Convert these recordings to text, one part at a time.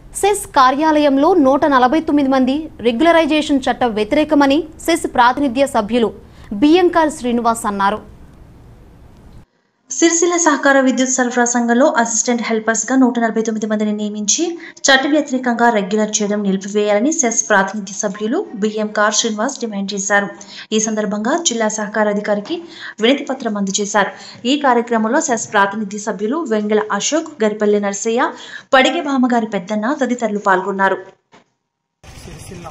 Cess కార్యాలయంలో 149 మంది regularisation చట్టం వ్యతిరేకమని సెస్ ప్రాతినిధ్య సభ్యులు బియ్యంకార్ శ్రీనివాస్ అన్నారు. సిరిసిల్ల సహకార విద్యుత్ సరఫరా సంఘంలో అసిస్టెంట్ హెల్పర్స్ గా 149 మందిని నియమించి చట్ట వ్యతిరేకంగా రెగ్యులర్ చేయడం నిలిపివేయాలని సెస్ ప్రాతినిధ్య సభ్యులు బియ్యంకార్ శ్రీనివాస్ డిమాండ్ చేశారు. ఈ సందర్భంగా జిల్లా సహకార అధికారికి వినతి పత్రం అందజేశారు. ఈ కార్యక్రమంలో సెస్ ప్రాతినిధ్య సభ్యులు వెంగళ అశోక్, గరిపల్లి నర్సయ్య, పడిగే బామ్మగారి పెద్దన్న తదితరులు పాల్గొన్నారు. సిరిసిల్ల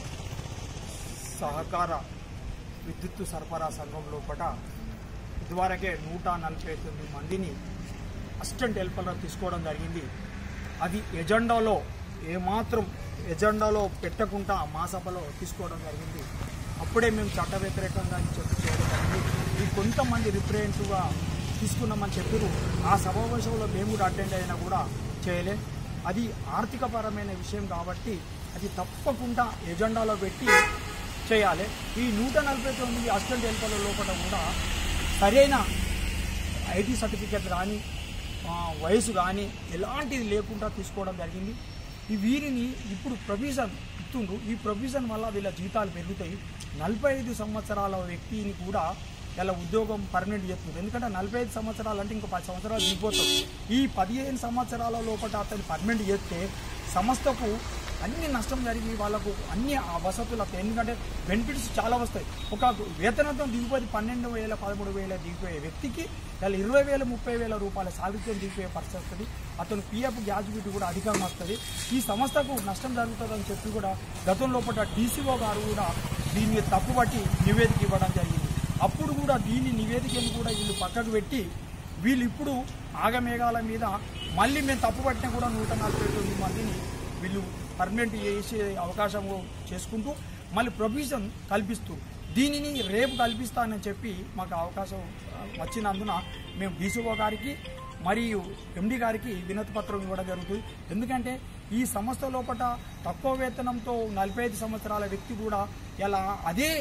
సహకార విద్యుత్ సరఫరా సంఘం లోపల ఇదివరకే 149 మందిని అసిస్టెంట్ హెల్పర్లు తీసుకోవడం జరిగింది. అది ఎజెండాలో ఏమాత్రం ఎజెండాలో పెట్టకుండా మా సభలో తీసుకోవడం జరిగింది. అప్పుడే మేము చట్ట వ్యతిరేకంగా చెప్పి చేయడం జరిగింది. ఈ కొంతమంది రిప్రజెంటివ్గా తీసుకున్నామని చెప్పారు. ఆ సమావేశంలో మేము కూడా అటెండ్ అయినా కూడా చేయలే. అది ఆర్థికపరమైన విషయం కాబట్టి అది తప్పకుండా ఎజెండాలో పెట్టి చేయాలి. ఈ 149 అసిస్టెంట్ హెల్పర్ల లోపల కూడా సరైన ఐటీ సర్టిఫికెట్ కానీ వయసు కానీ ఎలాంటిది లేకుండా తీసుకోవడం జరిగింది. ఈ వీరిని ఇప్పుడు ప్రొవిజన్ ఇస్తుండ్రు. ఈ ప్రొవిజన్ వల్ల వీళ్ళ జీతాలు పెరుగుతాయి. 45 సంవత్సరాల వ్యక్తిని కూడా ఇలా ఉద్యోగం పర్మనెంట్ చేస్తుంది. ఎందుకంటే 45 సంవత్సరాలు అంటే ఇంకో 10 సంవత్సరాలు దిగిపోతుంది. ఈ 15 సంవత్సరాల లోపల అతను పర్మనెంట్ చేస్తే సంస్థకు అన్ని నష్టం జరిగి వాళ్ళకు అన్ని వసతులు వస్తాయి. ఎందుకంటే బెనిఫిట్స్ చాలా వస్తాయి. ఒక వేతనంతో దిగిపోయి 12,000 13,000 దిగిపోయే వ్యక్తికి ఇలా 20,000 30,000 రూపాయల సాలరీతో దిగిపోయే పరిస్థితి వస్తుంది. అతను పిఎఫ్ గ్రాడ్యుయేట్ కూడా అధికంగా వస్తుంది. ఈ సంస్థకు నష్టం జరుగుతుందని చెప్పి కూడా గతంలో డీసీఓ గారు కూడా దీన్ని తప్పుపట్టి నివేదిక ఇవ్వడం జరిగింది. అప్పుడు కూడా దీని నివేదికను కూడా వీళ్ళు పక్కకు పెట్టి వీళ్ళు ఇప్పుడు ఆగమేఘాల మీద మళ్ళీ మేము తప్పుపట్టినా కూడా 149 మందిని వీళ్ళు పర్మనెంట్ చేసే అవకాశం చేసుకుంటూ మళ్ళీ ప్రొవిజన్ కల్పిస్తూ దీనిని రేపు కల్పిస్తానని చెప్పి మాకు అవకాశం వచ్చినందున మేము డీసీఓ గారికి మరియు ఎండి గారికి వినతి పత్రం ఇవ్వడం జరుగుతుంది. ఎందుకంటే ఈ సంస్థ లోపల తక్కువ వేతనంతో 45 సంవత్సరాల వ్యక్తి కూడా ఇలా అదే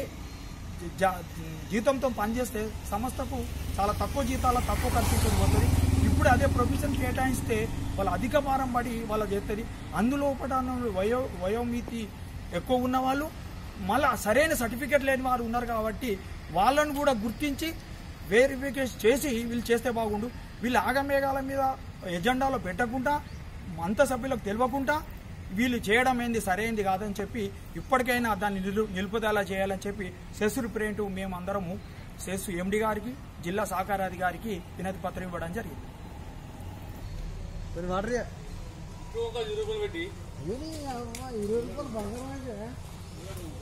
జీతంతో పనిచేస్తే సంస్థకు చాలా తక్కువ జీతాల తక్కువ ఖర్చుతో పోతుంది. ఇప్పుడు అదే ప్రొవిజన్ కేటాయిస్తే వాళ్ళు అధిక భారం పడి వాళ్ళు చేస్తుంది. అందులోపట వయోమితి ఎక్కువ ఉన్న వాళ్ళు మళ్ళీ సరైన సర్టిఫికెట్ లేని వారు ఉన్నారు కాబట్టి వాళ్ళను కూడా గుర్తించి వెరిఫికేషన్ చేసి వీళ్ళు చేస్తే బాగుండు. వీళ్ళు ఆగమేఘాల మీద ఎజెండాలో పెట్టకుండా అంత సభ్యులకు తెలియకుండా వీళ్ళు చేయడం ఏంది సరైనది కాదని చెప్పి ఇప్పటికైనా దాన్ని నిలుపుదల చేయాలని చెప్పి సెస్ రిప్రజెంటివ్ మేము అందరము సెస్ ఎండి గారికి జిల్లా సహకారాధికారికి వినతి పత్రం ఇవ్వడం జరిగింది. ₹20